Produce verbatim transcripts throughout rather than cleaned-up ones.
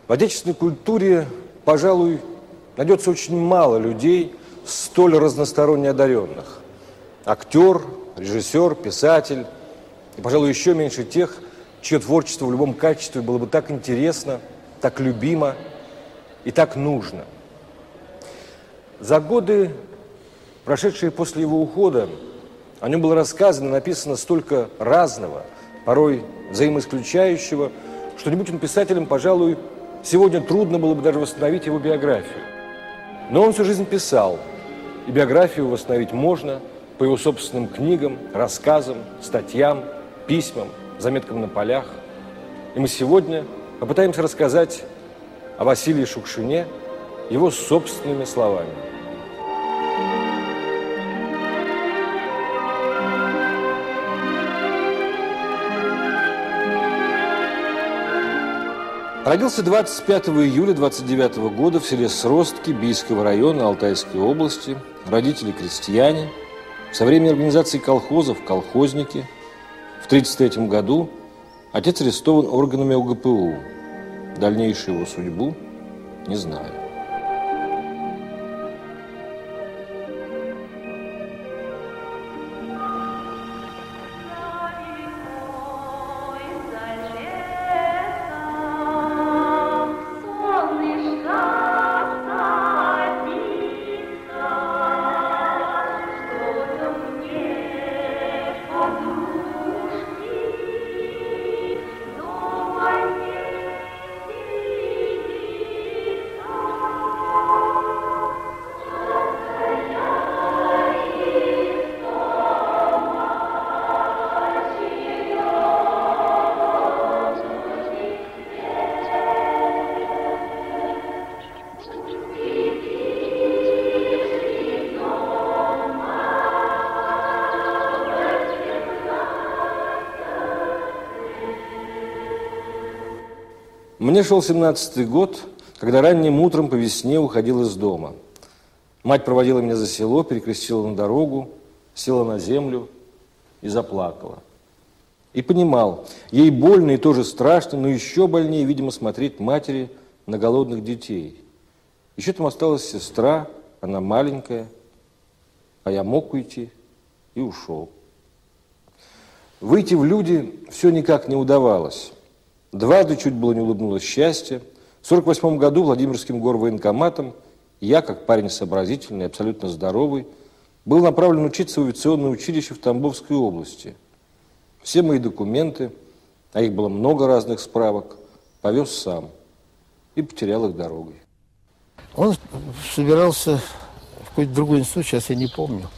В отечественной культуре, пожалуй, найдется очень мало людей, столь разносторонне одаренных. Актер, режиссер, писатель, и, пожалуй, еще меньше тех, чье творчество в любом качестве было бы так интересно, так любимо и так нужно. За годы, прошедшие после его ухода, о нем было рассказано, написано столько разного, порой взаимоисключающего, что не будь он писателем, пожалуй, сегодня трудно было бы даже восстановить его биографию. Но он всю жизнь писал, и биографию восстановить можно по его собственным книгам, рассказам, статьям, письмам, заметкам на полях. И мы сегодня попытаемся рассказать о Василии Шукшине его собственными словами. Родился двадцать пятого июля двадцать девятого года в селе Сростки Бийского района Алтайской области. Родители крестьяне. Со времени организации колхозов колхозники. В тридцать третьем году отец арестован органами о гэ пэ у. Дальнейшую его судьбу не знаю. Мне шел семнадцатый год, когда ранним утром по весне уходил из дома. Мать проводила меня за село, перекрестила на дорогу, села на землю и заплакала. И понимал, ей больно и тоже страшно, но еще больнее, видимо, смотреть матери на голодных детей. Еще там осталась сестра, она маленькая, а я мог уйти и ушел. Выйти в люди все никак не удавалось. Дважды чуть было не улыбнулось счастье. В сорок восьмом году Владимирским горвоенкоматом я, как парень сообразительный, абсолютно здоровый, был направлен учиться в авиационное училище в Тамбовской области. Все мои документы, а их было много разных справок, повез сам и потерял их дорогой. Он собирался в какой-то другой институт, сейчас я не помню.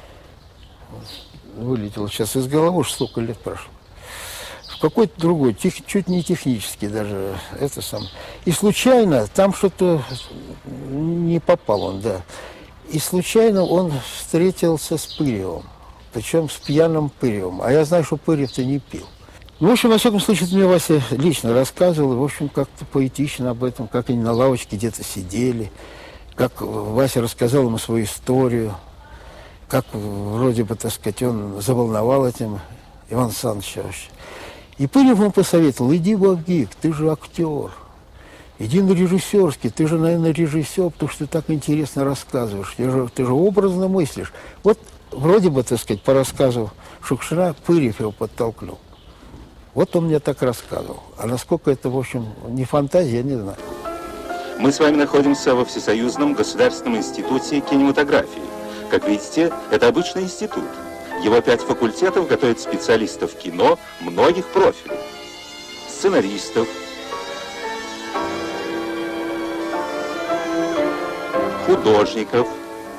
Вылетел сейчас из головы, уж столько лет прошло. В какой-то другой, тех, чуть не технический даже, это сам. И случайно, там что-то не попал он, да. И случайно он встретился с Пыревым, причем с пьяным Пыревым. А я знаю, что Пырев-то не пил. Ну, в общем, во всяком случае, мне Вася лично рассказывал, и, в общем, как-то поэтично об этом, как они на лавочке где-то сидели, как Вася рассказал ему свою историю, как вроде бы, так сказать, он заволновал этим Ивана Александровича вообще. И Пырев ему посоветовал: иди в АГИК, ты же актер, иди на режиссерский, ты же, наверное, режиссер, потому что ты так интересно рассказываешь, ты же, ты же образно мыслишь. Вот вроде бы, так сказать, по рассказу Шукшина Пырев его подтолкнул. Вот он мне так рассказывал. А насколько это, в общем, не фантазия, я не знаю. Мы с вами находимся во Всесоюзном государственном институте кинематографии. Как видите, это обычный институт. Его пять факультетов готовят специалистов кино многих профилей. Сценаристов, художников,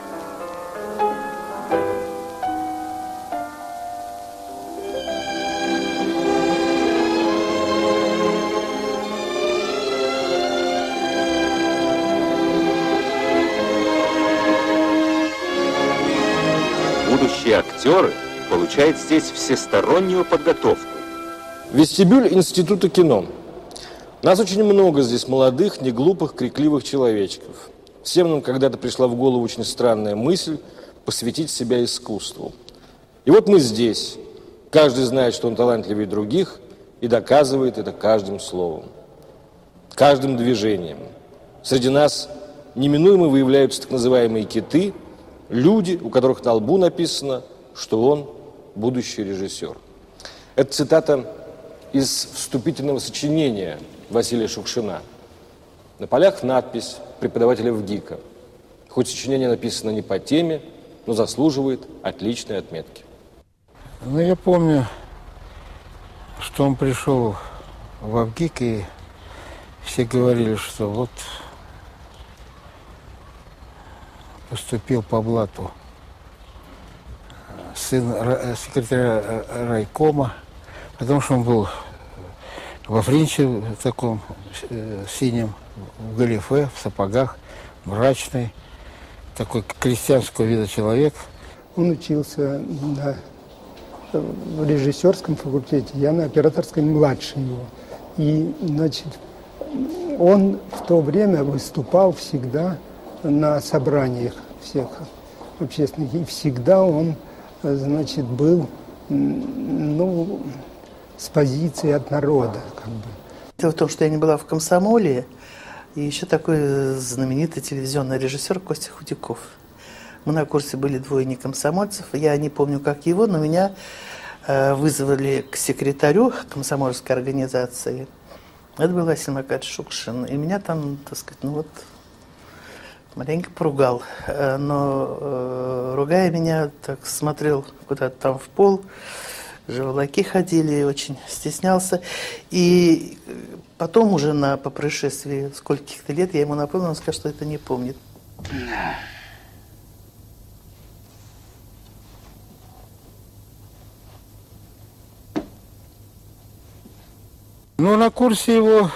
будущие актеры получают здесь всестороннюю подготовку. Вестибюль Института кино. Нас очень много здесь молодых, неглупых, крикливых человечков. Всем нам когда-то пришла в голову очень странная мысль посвятить себя искусству. И вот мы здесь. Каждый знает, что он талантливее других, и доказывает это каждым словом. каждым движением. Среди нас неминуемо выявляются так называемые киты, люди, у которых на лбу написано, что он будущий режиссер. Это цитата из вступительного сочинения Василия Шукшина. На полях надпись преподавателя ВГИКа. Хоть сочинение написано не по теме, но заслуживает отличной отметки. Ну, я помню, что он пришел в ВГИК, и все говорили, что вот поступил по блату сын секретаря райкома, потому что он был во френче таком э, синем, в галифе, в сапогах, мрачный, такой крестьянского вида человек. Он учился на, в режиссерском факультете, я на операторском младше его. И, значит, он в то время выступал всегда на собраниях всех общественных, и всегда он, значит, был, ну, с позиции от народа, как бы. Дело в том, что я не была в комсомоле, и еще такой знаменитый телевизионный режиссер Костя Худяков. Мы на курсе были двое некомсомольцев, я не помню, как его, но меня э, вызвали к секретарю комсомольской организации. Это был Василий Макарович Шукшин, и меня там, так сказать, ну вот, маленько поругал. Но, э, ругая меня, так смотрел куда-то там в пол, живолоки ходили, очень стеснялся. И потом уже на, по происшествии скольких-то лет я ему напомнил, он сказал, что это не помнит. Ну, на курсе его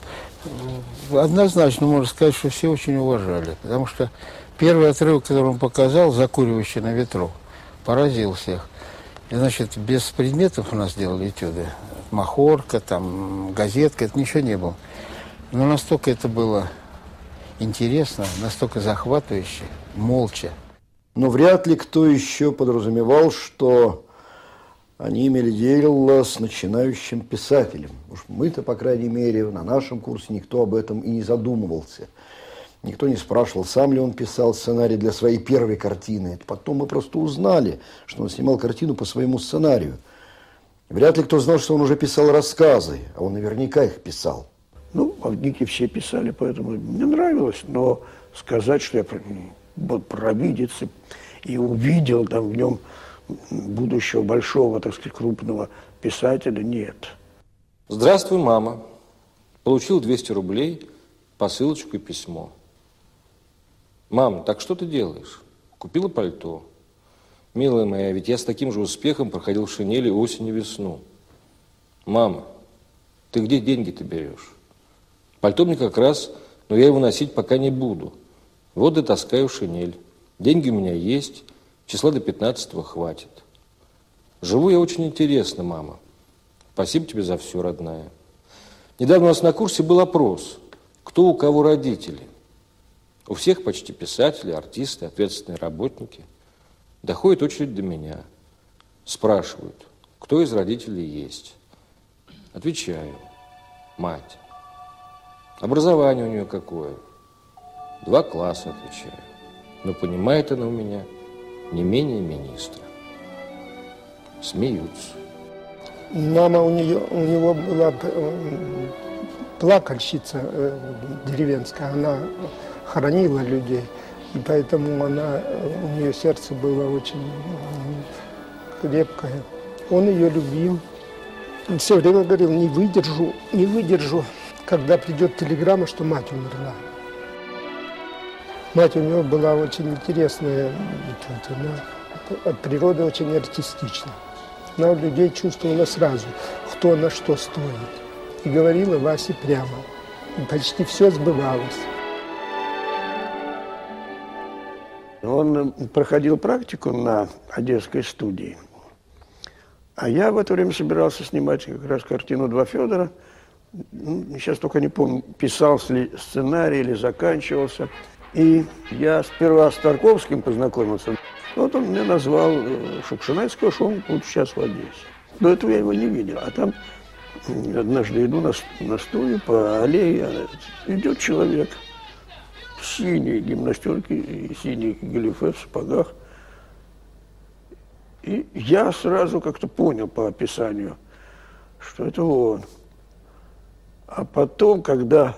однозначно можно сказать, что все очень уважали. Потому что первый отрывок, который он показал, «Закуривающий на ветру», поразил всех. И, значит, без предметов у нас делали этюды. Махорка, там, газетка, это ничего не было. Но настолько это было интересно, настолько захватывающе, молча. Но вряд ли кто еще подразумевал, что они имели дело с начинающим писателем. Уж мы-то, по крайней мере, на нашем курсе никто об этом и не задумывался. Никто не спрашивал, сам ли он писал сценарий для своей первой картины. Потом мы просто узнали, что он снимал картину по своему сценарию. Вряд ли кто знал, что он уже писал рассказы, а он наверняка их писал. Ну, в ВГИКе все писали, поэтому мне нравилось. Но сказать, что я вот провидец и увидел там в нем будущего большого, так сказать, крупного писателя, нет. Здравствуй, мама. Получил двести рублей, посылочку и письмо. Мам, так что ты делаешь? Купила пальто. Милая моя, ведь я с таким же успехом проходил в шинели осень и весну. Мама, ты где деньги-то берешь? Пальто мне как раз, но я его носить пока не буду. Вот и таскаю шинель. Деньги у меня есть, числа до пятнадцатого хватит. Живу я очень интересно, мама. Спасибо тебе за все, родная. Недавно у нас на курсе был опрос. Кто у кого родители? У всех почти писатели, артисты, ответственные работники. Доходит очередь до меня. Спрашивают, кто из родителей есть. Отвечаю, мать. Образование у нее какое? Два класса, отвечаю. Но понимает она у меня не менее министра. Смеются. Мама у нее, у него была плакальщица деревенская, она хоронила людей, и поэтому она, у нее сердце было очень крепкое. Он ее любил. Он все время говорил, не выдержу, не выдержу, когда придет телеграмма, что мать умерла. Мать у него была очень интересная, она от природы очень артистична. Она у людей чувствовала сразу, кто на что стоит. И говорила Васе прямо. И почти все сбывалось. Он проходил практику на Одесской студии. А я в это время собирался снимать как раз картину «Два Федора». Сейчас только не помню, писался ли сценарий или заканчивался. И я сперва с Тарковским познакомился. Вот он мне назвал Шукшина и сказал, что он вот сейчас в Одессе. До этого я его не видел. А там однажды иду на, на стуле по аллее, идет человек в синей гимнастерке и синей галифе в сапогах. И я сразу как-то понял по описанию, что это он. А потом, когда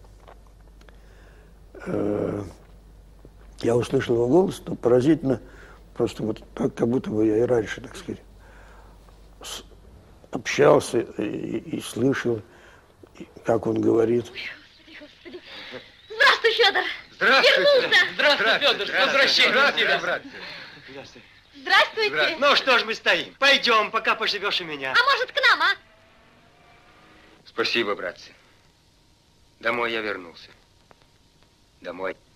э, я услышал его голос, то поразительно, просто вот так, как будто бы я и раньше, так сказать, с, общался и, и слышал, и как он говорит. Господи, Господи. Здравствуй, Федор! Здравствуйте! Вернулся! Здравствуй, Федор! С возвращением тебя! Здравствуйте! Здравствуйте! Ну что ж мы стоим? Пойдем, пока поживешь у меня. А может, к нам, а? Спасибо, братцы. Домой я вернулся. Домой.